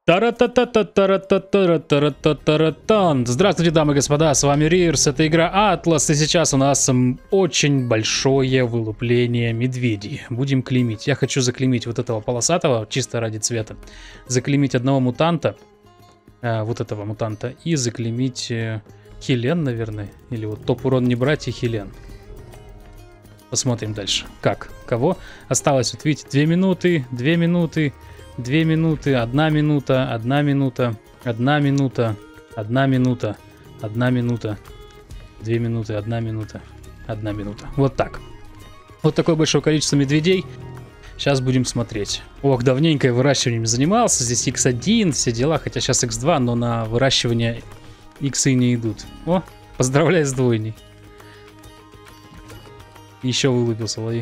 Тарататататарататарататаратан. Здравствуйте, дамы и господа, с вами Рирс, это игра Атлас, и сейчас у нас очень большое вылупление медведей. Будем клеймить. Я хочу заклеймить вот этого полосатого, чисто ради цвета. Заклеймить одного мутанта, вот этого мутанта, и заклеймить Хелен, наверное, или вот топ-урон не брать и Хелен. Посмотрим дальше. Как? Кого? Осталось, вот видите, 2 минуты, 2 минуты. 2 минуты, 1 минута, 1 минута, 1 минута, 1 минута, 1 минута, 2 минуты, 1 минута, 1 минута. Вот так. Вот такое большое количество медведей. Сейчас будем смотреть. Ох, давненько я выращиванием занимался. Здесь X1, все дела. Хотя сейчас X2, но на выращивание X не идут. О, поздравляю с двойней. Еще вылупился, лови.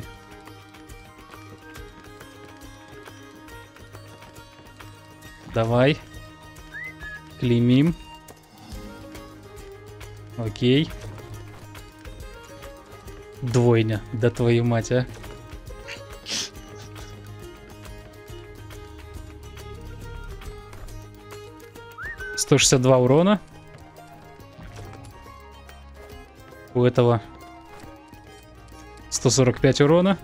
Давай. Клеймим. Окей. Двойня. Да твою мать, а. $162 урона. У этого 145 урона.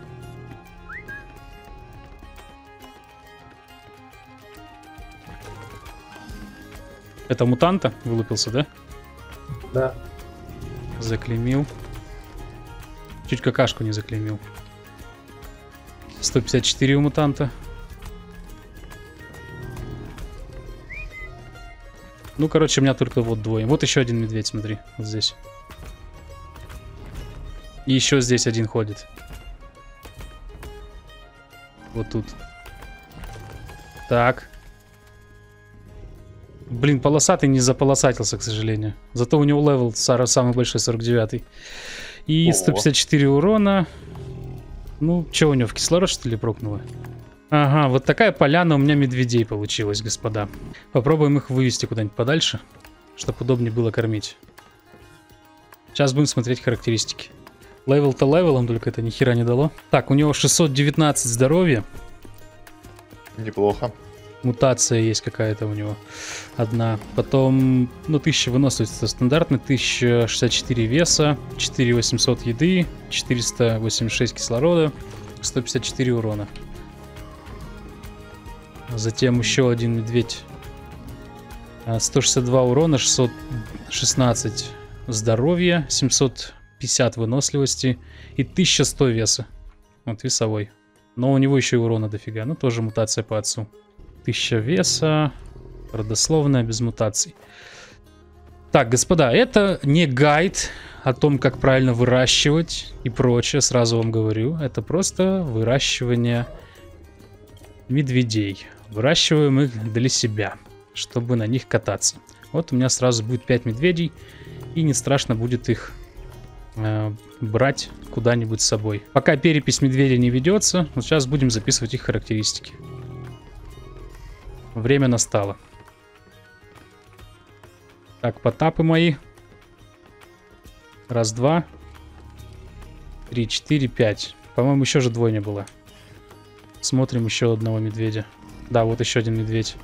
Это мутанта вылупился, да? Да. Заклеймил. Чуть какашку не заклеймил. 154 у мутанта. Ну, короче, у меня только вот двое. Вот еще один медведь, смотри, вот здесь. И еще здесь один ходит. Вот тут. Так. Блин, полосатый не заполосатился, к сожалению. Зато у него левел самый большой, 49. И 154 урона. Ну, что у него, в кислород, что ли, прокнуло? Ага, вот такая поляна у меня медведей получилась, господа. Попробуем их вывести куда-нибудь подальше, чтобы удобнее было кормить. Сейчас будем смотреть характеристики. Левел-то левелом, только это ни хера не дало. Так, у него 619 здоровья. Неплохо. Мутация есть какая-то у него одна. Потом, ну, 1000 выносливости стандартный, 1064 веса, 4800 еды, 486 кислорода, 154 урона. Затем еще один медведь. 162 урона, 616 здоровья, 750 выносливости и 1100 веса. Вот весовой. Но у него еще и урона дофига. Ну, тоже мутация по отцу. 1000 веса, родословная, без мутаций. Так, господа, это не гайд о том, как правильно выращивать и прочее, сразу вам говорю. Это просто выращивание медведей. Выращиваем их для себя, чтобы на них кататься. Вот у меня сразу будет 5 медведей, и не страшно будет их брать куда-нибудь с собой. Пока перепись медведей не ведется, вот сейчас будем записывать их характеристики. Время настало. Так, потапы мои. Раз, два. 3, 4, 5. По-моему, еще же двойня была. Смотрим еще одного медведя. Да, вот еще один медведь.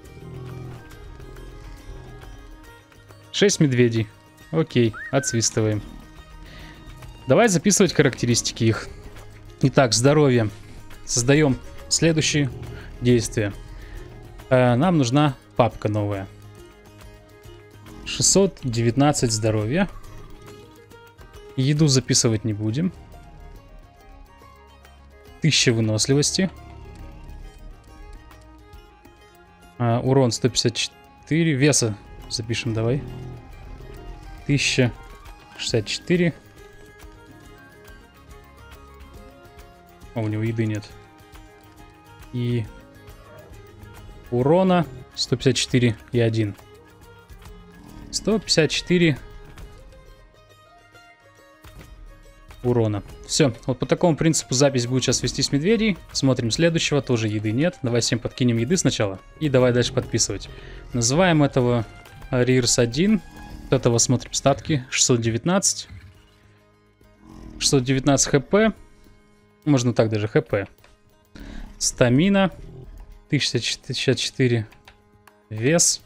6 медведей. Окей, отсвистываем. Давай записывать характеристики их. Итак, здоровье. Создаем следующие действия. Нам нужна папка новая. 619 здоровья. Еду записывать не будем. 1000 выносливости. Урон 154. Веса запишем, давай. 1064. О, у него еды нет. И урона 154 и 1. 154 урона. Все, вот по такому принципу запись будет сейчас вести с медведей. Смотрим следующего, тоже еды нет. Давай всем подкинем еды сначала. И давай дальше подписывать. Называем этого Рирс 1. Вот этого смотрим статки. 619. 619 хп. Можно так даже, хп. Стамина. 1064. Вес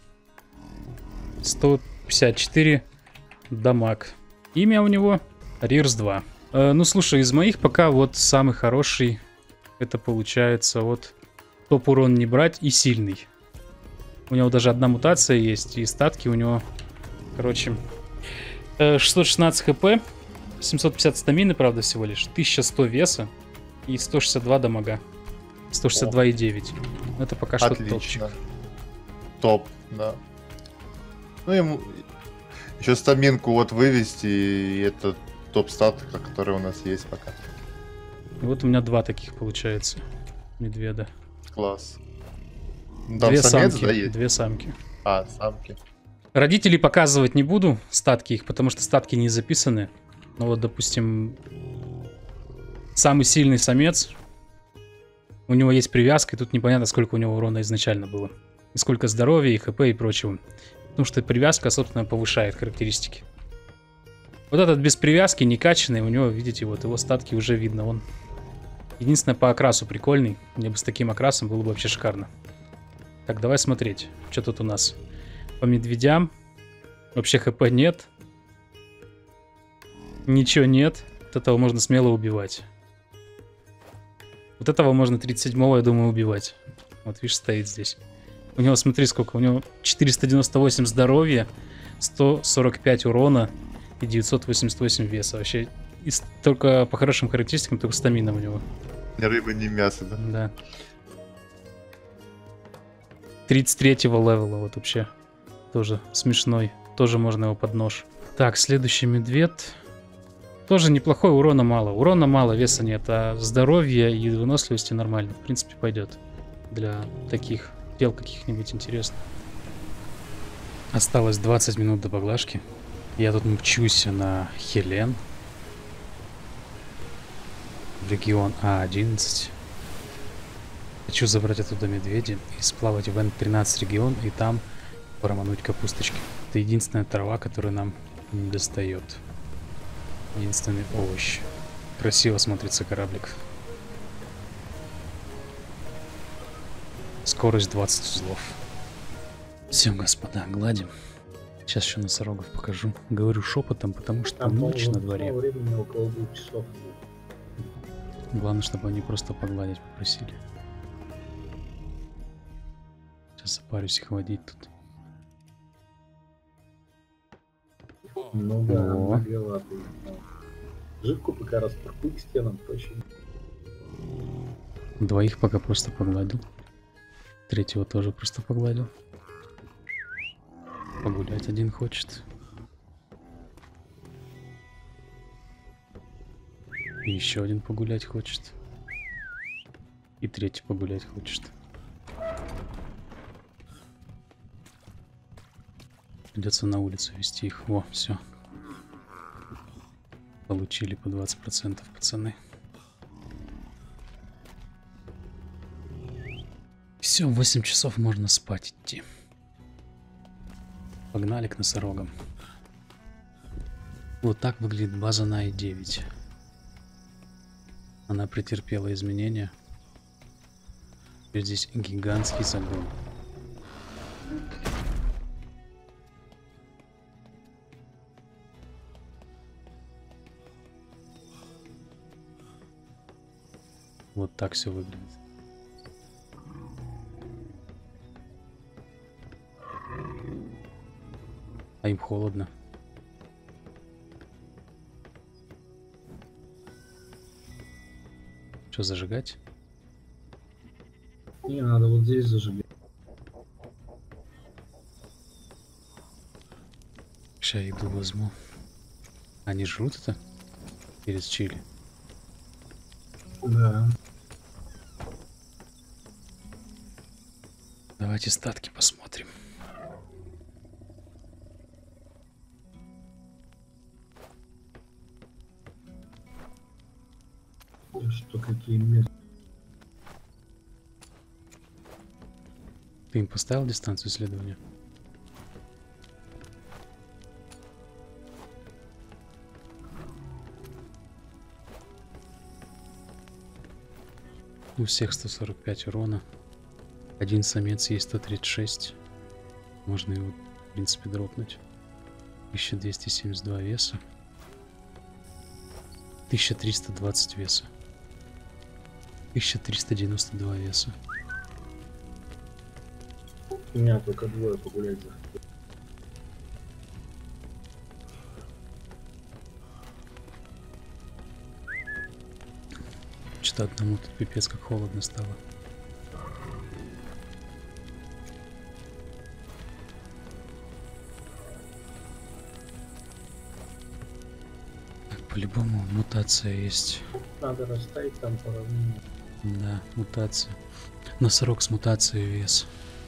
154. Дамаг. Имя у него Рирс 2. Ну слушай, из моих пока вот самый хороший. Это получается вот топ урон не брать и сильный. У него даже одна мутация есть. И статки у него, короче, 616 хп. 750 стамины, правда, всего лишь. 1100 веса. И 162 дамага. 162,9. Это пока что топчик. Топ, да. Ну, ему еще стаминку вот вывести, и это топ-стат, который у нас есть пока. Вот у меня два таких получается. Медведа. Класс. Там две самец, самки, да, есть? Две самки. А, самки. Родителей показывать не буду, статки их, потому что статки не записаны. Ну вот, допустим, самый сильный самец. У него есть привязка, и тут непонятно, сколько у него урона изначально было. И сколько здоровья, и хп, и прочего. Потому что привязка, собственно, повышает характеристики. Вот этот без привязки, некачанный, у него, видите, вот его статки уже видно. Он единственное, по окрасу прикольный. Мне бы с таким окрасом было бы вообще шикарно. Так, давай смотреть, что тут у нас. По медведям. Вообще хп нет. Ничего нет. Вот этого можно смело убивать. Вот этого можно 37-го, я думаю, убивать. Вот, видишь, стоит здесь. У него, смотри, сколько. У него 498 здоровья, 145 урона и 988 веса. Вообще, только по хорошим характеристикам, только стамина у него. Ни рыба, ни мясо, да? Да. 33-го левела, вот вообще. Тоже смешной. Тоже можно его под нож. Так, следующий медведь. Тоже неплохой, урона мало. Урона мало, веса нет, а здоровья и выносливости нормально. В принципе, пойдет. Для таких дел каких-нибудь интересных. Осталось 20 минут до поглажки. Я тут мчусь на Хелен. В регион А11. Хочу забрать оттуда медведя и сплавать в Н13 регион и там промануть капусточки. Это единственная трава, которая нам не достает. Единственный овощ. Красиво смотрится кораблик. Скорость 20 узлов. Все, господа, гладим. Сейчас еще носорогов покажу. Говорю шепотом, потому что ночь на дворе. Около 2 часов. Главное, чтобы они просто погладить попросили. Сейчас запарюсь их водить тут. Ну да, многоватый. Жидку пока распоркуй к стенам, проще. Двоих пока просто погладил. Третьего тоже просто погладил. Погулять один хочет. И еще один погулять хочет. И третий погулять хочет. Придется на улицу вести их. Во, все. Получили по 20%, пацаны. Все, 8 часов можно спать идти. Погнали к носорогам. Вот так выглядит база на i9. Она претерпела изменения. Теперь здесь гигантский загон. Вот так все выглядит. А им холодно. Что, зажигать? Не, надо вот здесь зажигать. Сейчас еду возьму. Они жрут это? Перец чили? Да. Давайте статки посмотрим. Что, какие места? Ты им поставил дистанцию исследования? У всех 145 урона. Один самец есть 136. Можно его, в принципе, дропнуть. 1272 веса. 1320 веса. 1392 веса. У меня только двое погулять захотели. Что-то одному тут пипец как холодно стало. Так, по-любому мутация есть. Надо расставить там по равнине. Да, мутация. Носорог с мутацией вес.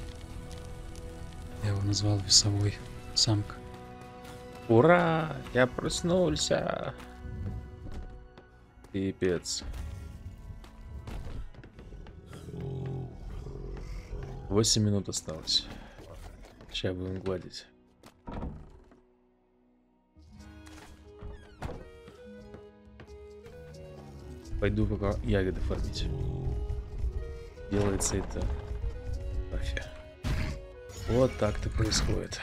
Я его назвал весовой. Самка. Ура! Я проснулся. Пипец. 8 минут осталось. Сейчас будем гладить. Пойду пока ягоды фармить. Делается это кофе. Вот так-то происходит.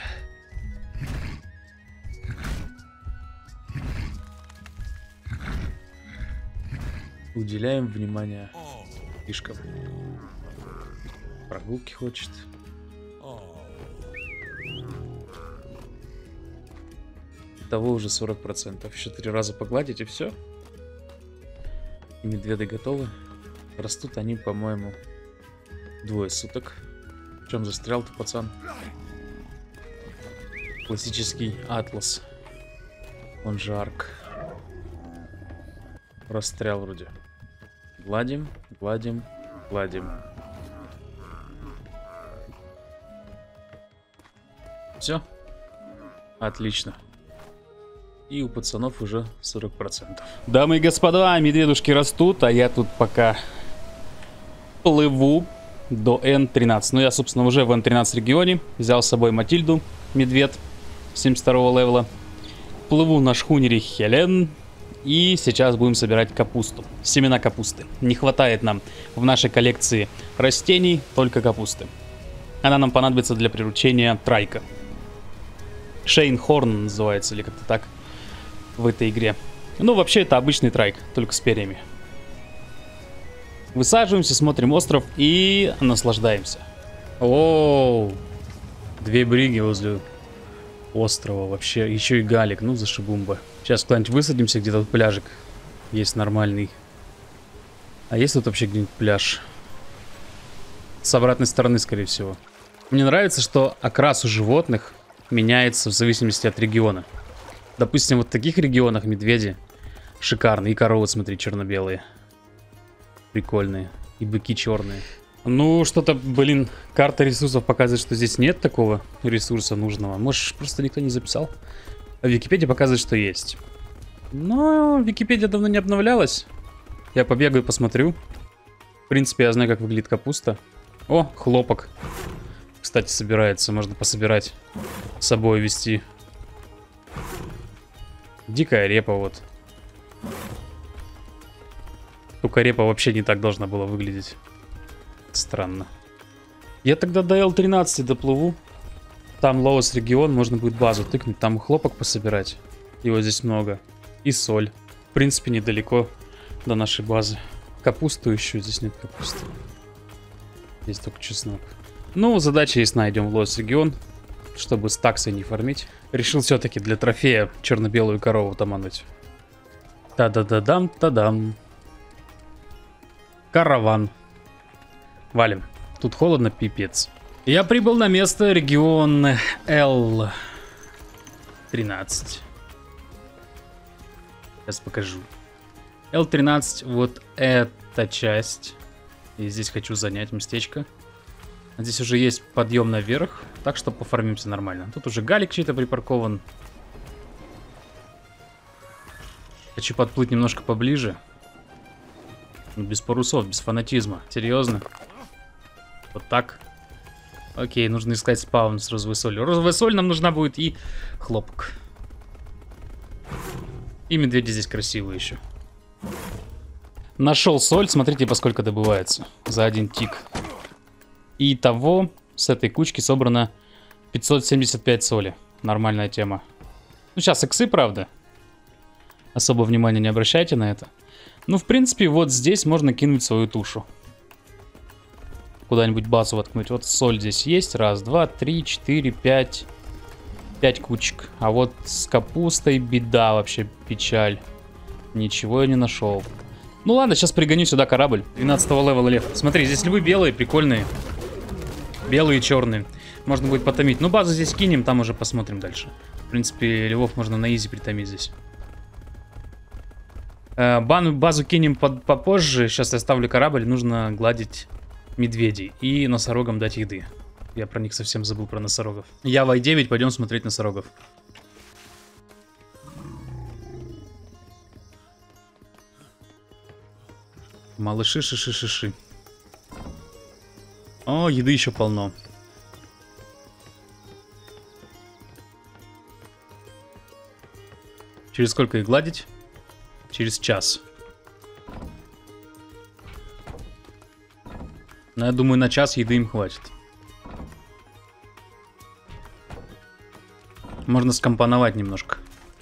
Уделяем внимание фишкам. Прогулки хочет. Того уже 40%. Еще 3 раза погладить и все. И медведы готовы. Растут они, по-моему, 2 суток. В чем застрял-то, пацан? Классический атлас. Он же арк. Расстрял вроде. Гладим, гладим, гладим. Все. Отлично. И у пацанов уже 40%. Дамы и господа, медведушки растут, а я тут пока плыву до N13. Ну, я, собственно, уже в N13 регионе. Взял с собой Матильду, медведь 72 левела. Плыву на шхунере Хелен. И сейчас будем собирать капусту. Семена капусты. Не хватает нам в нашей коллекции растений, только капусты. Она нам понадобится для приручения трайка. Шейнхорн называется, или как-то так в этой игре. Ну, вообще, это обычный трайк, только с перьями. Высаживаемся, смотрим остров и наслаждаемся. Оу, 2 бриги возле острова. Вообще, еще и галик, ну зашибумба. Сейчас куда-нибудь высадимся, где-то тут пляжик есть нормальный. А есть тут вообще где-нибудь пляж? С обратной стороны, скорее всего. Мне нравится, что окрас у животных меняется в зависимости от региона. Допустим, вот в таких регионах медведи шикарные. И коровы, смотри, черно-белые. Прикольные. И быки черные. Ну, что-то, блин, карта ресурсов показывает, что здесь нет такого ресурса нужного. Может, просто никто не записал. А Википедия показывает, что есть. Но Википедия давно не обновлялась. Я побегаю, посмотрю. В принципе, я знаю, как выглядит капуста. О, хлопок. Кстати, собирается. Можно пособирать. С собой везти. Дикая репа, вот. Только репа вообще не так должна была выглядеть. Странно. Я тогда до L13 доплыву. Там Лоус регион, можно будет базу тыкнуть. Там хлопок пособирать. Его здесь много. И соль. В принципе, недалеко до нашей базы. Капусту еще. Здесь нет капусты. Здесь только чеснок. Ну, задача есть, найдем в Лоус регион. Чтобы с таксой не фармить. Решил все-таки для трофея черно-белую корову тамануть. Та-да-да-дам, та-дам. Караван. Валим. Тут холодно, пипец. Я прибыл на место, регион L13. Сейчас покажу. L13, вот эта часть. И здесь хочу занять местечко. Здесь уже есть подъем наверх, так что пофармимся нормально. Тут уже галик чей-то припаркован. Хочу подплыть немножко поближе. Без парусов, без фанатизма. Серьезно? Вот так. Окей, нужно искать спаун с розовой солью. Розовая соль нам нужна будет и хлопок. И медведи здесь красивые еще. Нашел соль, смотрите, по сколько добывается. За один тик. И того с этой кучки собрано 575 соли. Нормальная тема. Ну, сейчас иксы, правда. Особо внимания не обращайте на это. Ну, в принципе, вот здесь можно кинуть свою тушу. Куда-нибудь базу воткнуть. Вот соль здесь есть. Раз, два, три, четыре, пять. 5 кучек. А вот с капустой беда вообще, печаль. Ничего я не нашел. Ну ладно, сейчас пригоню сюда корабль. 12-го левела лев. Смотри, здесь львы белые, прикольные. Белые и черные. Можно будет потомить. Ну, базу здесь кинем, там уже посмотрим дальше. В принципе, львов можно на изи притомить здесь. Базу кинем попозже. Сейчас я ставлю корабль. Нужно гладить медведей. И носорогам дать еды. Я про них совсем забыл, про носорогов. Я в i9, пойдем смотреть носорогов. Малыши, шиши-шиши. О, еды еще полно. Через сколько их гладить? Через час. Но я думаю, на час еды им хватит. Можно скомпоновать немножко.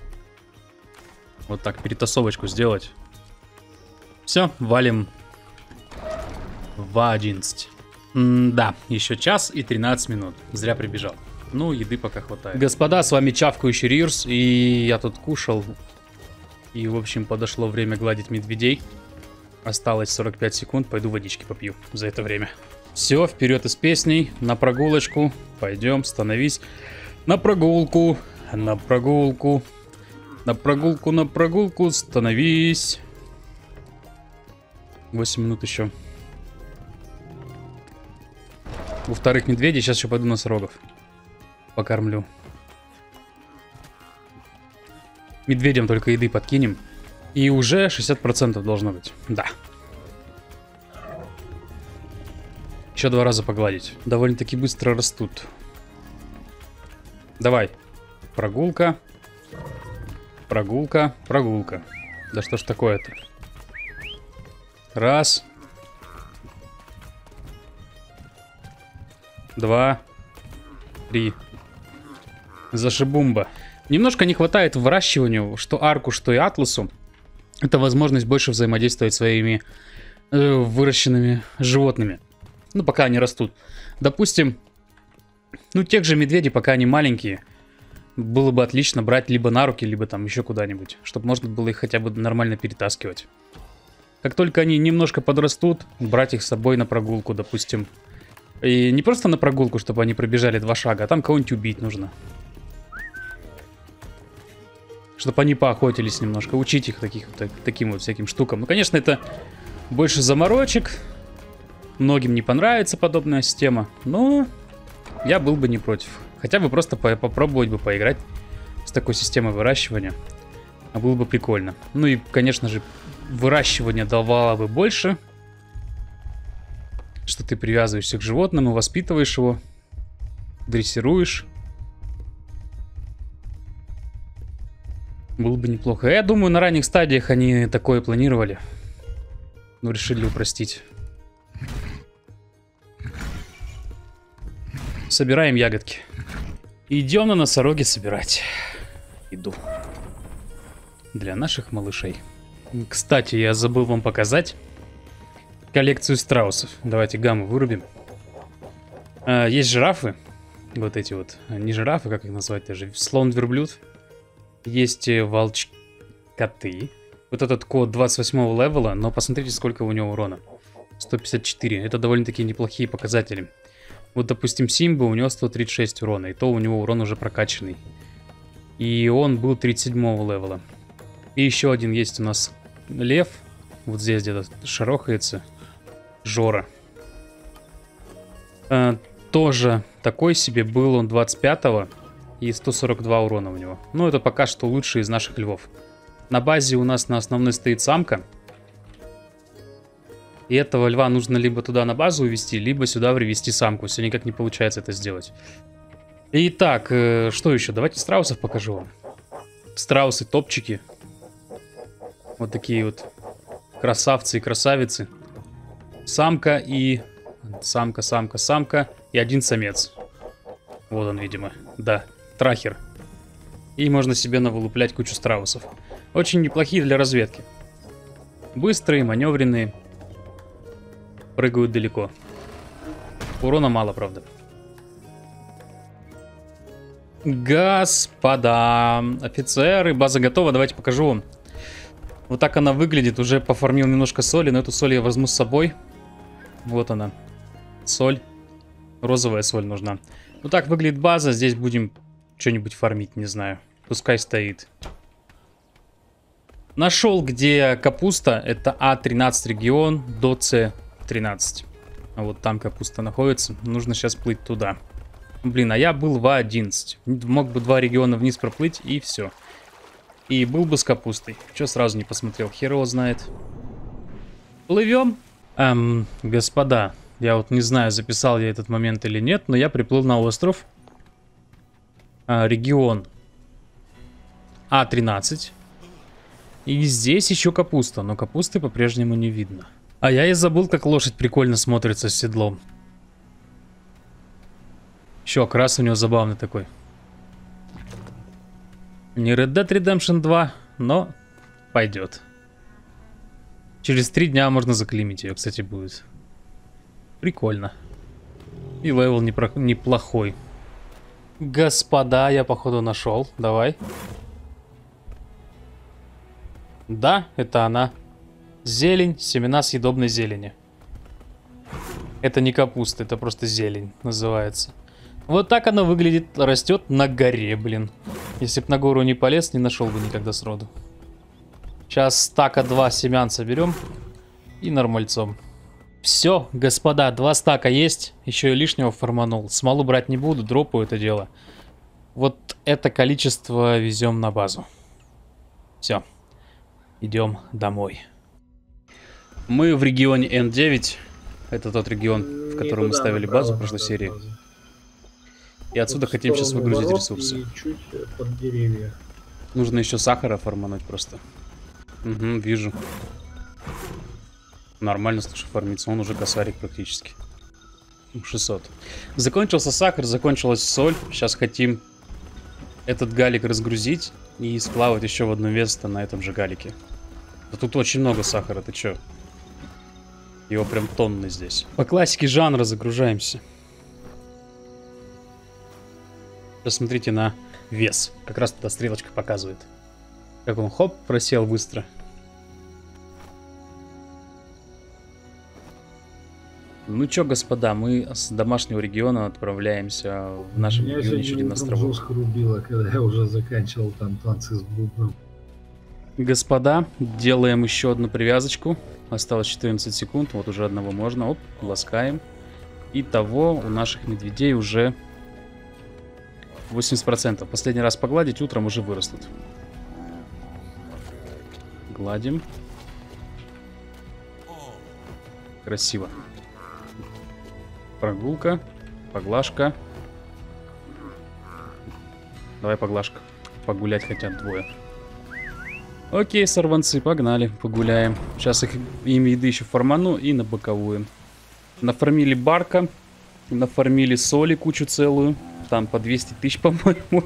Вот так, перетасовочку сделать. Все, валим в 11. Да, еще час и 13 минут. Зря прибежал. Ну, еды пока хватает. Господа, с вами чавкающий Рирс. И я тут кушал. И, в общем, подошло время гладить медведей. Осталось 45 секунд. Пойду водички попью за это время. Все, вперед из песней. На прогулочку. Пойдем, становись. На прогулку. На прогулку. На прогулку, на прогулку. Становись. 8 минут еще. У вторых медведей. Сейчас еще пойду носорогов покормлю. Медведям только еды подкинем. И уже 60% должно быть. Да. Еще 2 раза погладить. Довольно-таки быстро растут. Давай. Прогулка. Прогулка. Прогулка. Да что ж такое-то? Раз. 2. 3. Зашибумба. Немножко не хватает выращиванию, что Арку, что и Атласу. Это возможность больше взаимодействовать с своими выращенными животными. Ну, пока они растут. Допустим, ну, тех же медведей, пока они маленькие, было бы отлично брать либо на руки, либо там еще куда-нибудь, чтобы можно было их хотя бы нормально перетаскивать. Как только они немножко подрастут, брать их с собой на прогулку, допустим. И не просто на прогулку, чтобы они пробежали 2 шага, а там кого-нибудь убить нужно. Чтобы они поохотились немножко, учить их таким вот всяким штукам. Ну, конечно, это больше заморочек. Многим не понравится подобная система, но я был бы не против. Хотя бы просто попробовать бы поиграть с такой системой выращивания. А было бы прикольно. Ну и, конечно же, выращивание давало бы больше. Что ты привязываешься к животному, воспитываешь его, дрессируешь. Было бы неплохо. Я думаю, на ранних стадиях они такое планировали. Но решили упростить. Собираем ягодки. Идем на носороги собирать. Иду. Для наших малышей. Кстати, я забыл вам показать коллекцию страусов. Давайте гамму вырубим. Есть жирафы. Вот эти вот. Не жирафы, как их назвать даже. Слон-верблюд. Есть волчь-коты. Вот этот кот 28 левела. Но посмотрите, сколько у него урона. 154. Это довольно-таки неплохие показатели. Вот, допустим, Симба, у него 136 урона. И то у него урон уже прокачанный. И он был 37 левела. И еще один есть у нас лев. Вот здесь где-то шарохается. Жора. Тоже такой себе был он 25-го. И 142 урона у него. Ну, это пока что лучший из наших львов. На базе у нас на основной стоит самка. И этого льва нужно либо туда на базу увести, либо сюда привести самку. Все никак не получается это сделать. Итак, что еще? Давайте страусов покажу вам. Страусы, топчики. Вот такие вот красавцы и красавицы. Самка и... Самка, самка, самка. И один самец. Вот он, видимо. Да, трахер. И можно себе навылуплять кучу страусов. Очень неплохие для разведки. Быстрые, маневренные. Прыгают далеко. Урона мало, правда. Господа, офицеры, база готова. Давайте покажу вам. Вот так она выглядит. Уже пофармил немножко соли, но эту соль я возьму с собой. Вот она. Соль. Розовая соль нужна. Вот так выглядит база. Здесь будем что-нибудь фармить, не знаю. Пускай стоит. Нашел, где капуста. Это А13 регион до С13. А вот там капуста находится. Нужно сейчас плыть туда. Блин, а я был в А11. Мог бы 2 региона вниз проплыть и все. И был бы с капустой. Че сразу не посмотрел? Хер его знает. Плывем. Господа, я вот не знаю, записал я этот момент или нет, но я приплыл на остров. Регион А13. И здесь еще капуста, но капусты по-прежнему не видно. А я и забыл, как лошадь прикольно смотрится с седлом. Еще окрас у него забавный такой. Не Red Dead Redemption 2, но пойдет. Через 3 дня можно заклимить ее, кстати, будет. Прикольно. И левел неплохой. Господа, я походу нашел. Давай. Да, это она. Зелень, семена съедобной зелени. Это не капуста, это просто зелень называется. Вот так она выглядит, растет на горе, блин. Если бы на гору не полез, не нашел бы никогда сроду. Сейчас стака 2 семян соберем. И нормальцом. Все, господа, 2 стака есть. Еще и лишнего форманул. Смолу брать не буду, дропаю это дело. Вот это количество везем на базу. Все. Идем домой. Мы в регионе N9. Это тот регион, в котором мы ставили базу в прошлой серии. И отсюда хотим сейчас выгрузить ресурсы. Чуть под деревья. Нужно еще сахара формануть просто. Угу, вижу. Нормально, слушай, фармится. Он уже косарик практически. 600. Закончился сахар, закончилась соль. Сейчас хотим этот галик разгрузить и сплавать еще в одно место на этом же галике. Да тут очень много сахара, ты че? Его прям тонны здесь. По классике жанра загружаемся. Посмотрите на вес. Как раз туда стрелочка показывает. Как он, хоп, просел быстро. Ну чё, господа, мы с домашнего региона отправляемся в нашем регионе еще один островок. Жестко рубило, когда я уже заканчивал там танцы с бубном. Господа, делаем еще одну привязочку. Осталось 14 секунд, вот уже одного можно. Оп, ласкаем. Итого у наших медведей уже 80%. Последний раз погладить, утром уже вырастут. Гладим. Красиво. Прогулка. Поглажка. Давай поглажка. Погулять хотят двое. Окей, сорванцы, погнали, погуляем. Сейчас им еды еще форману и на боковую. Нафармили барка. Нафармили соли кучу целую. Там по 200 тысяч, по-моему.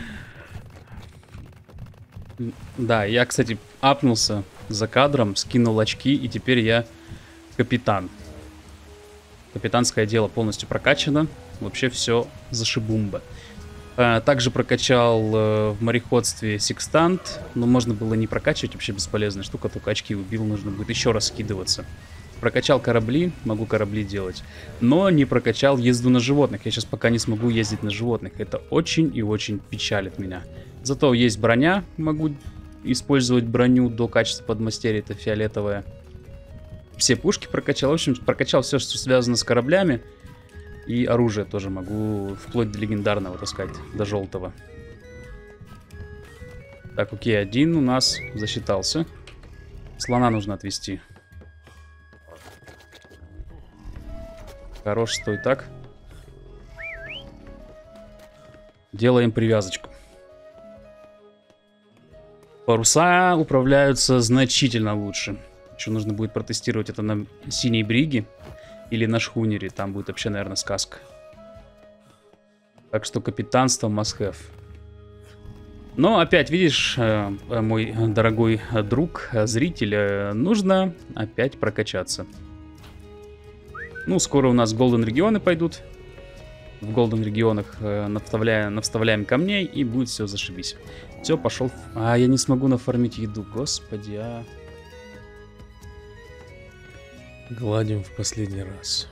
Да, я, кстати, апнулся за кадром, скинул очки, и теперь я капитан. Капитанское дело полностью прокачано. Вообще все зашибумба. Также прокачал в мореходстве секстант. Но можно было не прокачивать, вообще бесполезная штука. Только очки убил, нужно будет еще раз скидываться. Прокачал корабли, могу корабли делать. Но не прокачал езду на животных. Я сейчас пока не смогу ездить на животных. Это очень и очень печалит меня. Зато есть броня. Могу использовать броню до качества подмастерья. Это фиолетовая. Все пушки прокачал. В общем, прокачал все, что связано с кораблями. И оружие тоже могу вплоть до легендарного таскать. До желтого. Так, окей, один у нас засчитался. Слона нужно отвести. Хорош, стой так. Делаем привязочку. Паруса управляются значительно лучше. Еще нужно будет протестировать это на синей бриге или на шхунере. Там будет вообще, наверное, сказка. Так что капитанство must have. Но опять, видишь, мой дорогой друг, зритель, нужно опять прокачаться. Ну, скоро у нас Golden регионы пойдут. В Golden регионах навставляем камней, и будет все зашибись. Все, пошел. А, я не смогу нафармить еду, господи, а. Гладим в последний раз.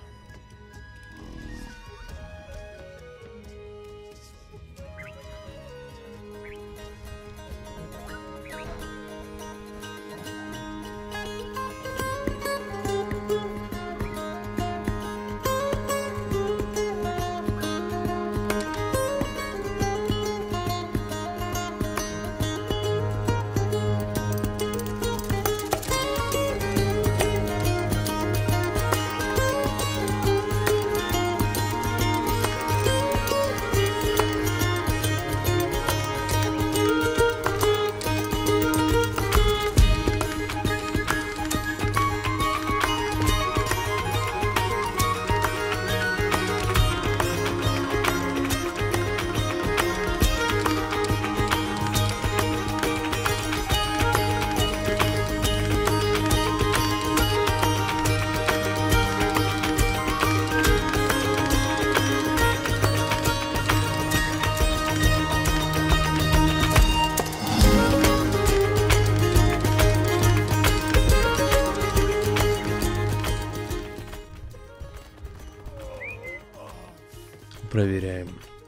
Проверяем.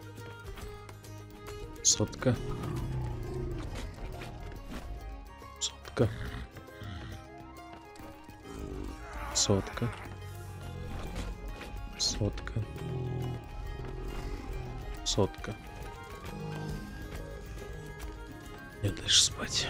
Сотка. Сотка. Сотка. Сотка. Сотка. Мне дальше спать.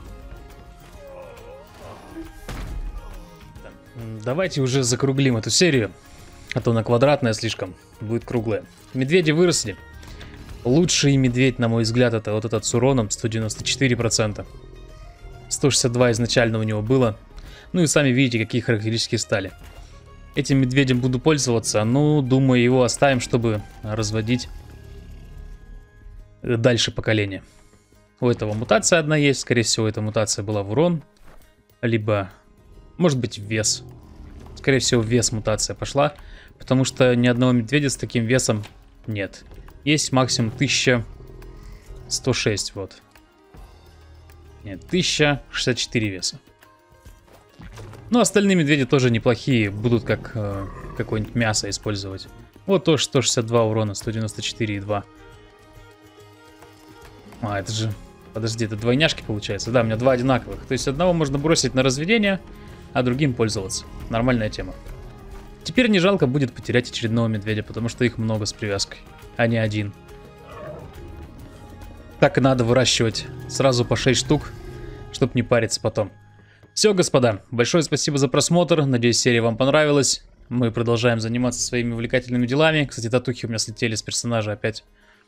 Давайте уже закруглим эту серию. А то она квадратная слишком, будет круглая. Медведи выросли. Лучший медведь, на мой взгляд, это вот этот с уроном 194%. 162 изначально у него было. Ну и сами видите, какие характеристики стали. Этим медведем буду пользоваться, но думаю, его оставим, чтобы разводить дальше поколения. У этого мутация одна есть, скорее всего, эта мутация была в урон. Lибо, может быть, в вес. Скорее всего, в вес мутация пошла. Потому что ни одного медведя с таким весом нет. Есть максимум 1106, вот. Нет, 1064 веса. Ну, остальные медведи тоже неплохие. Будут как какое-нибудь мясо использовать. Вот тоже 162 урона, 194,2. А, это же... Подожди, это двойняшки получается. Да, у меня два одинаковых. То есть одного можно бросить на разведение, а другим пользоваться. Нормальная тема. Теперь не жалко будет потерять очередного медведя, потому что их много с привязкой, а не один. Так и надо выращивать сразу по 6 штук, чтобы не париться потом. Все, господа, большое спасибо за просмотр. Надеюсь, серия вам понравилась. Мы продолжаем заниматься своими увлекательными делами. Кстати, татухи у меня слетели с персонажа опять.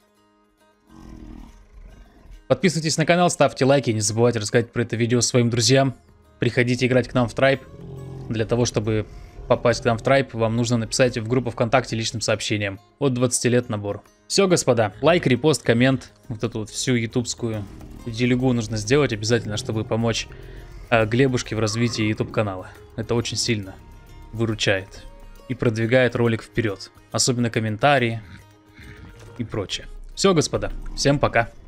Подписывайтесь на канал, ставьте лайки, не забывайте рассказать про это видео своим друзьям. Приходите играть к нам в Трайб. Для того, чтобы попасть к нам в Трайб, вам нужно написать в группу ВКонтакте личным сообщением. От 20 лет набор. Все, господа, лайк, репост, коммент. Вот эту вот всю ютубскую делегу нужно сделать обязательно, чтобы помочь Глебушке в развитии YouTube канала. Это очень сильно выручает и продвигает ролик вперед. Особенно комментарии и прочее. Все, господа, всем пока.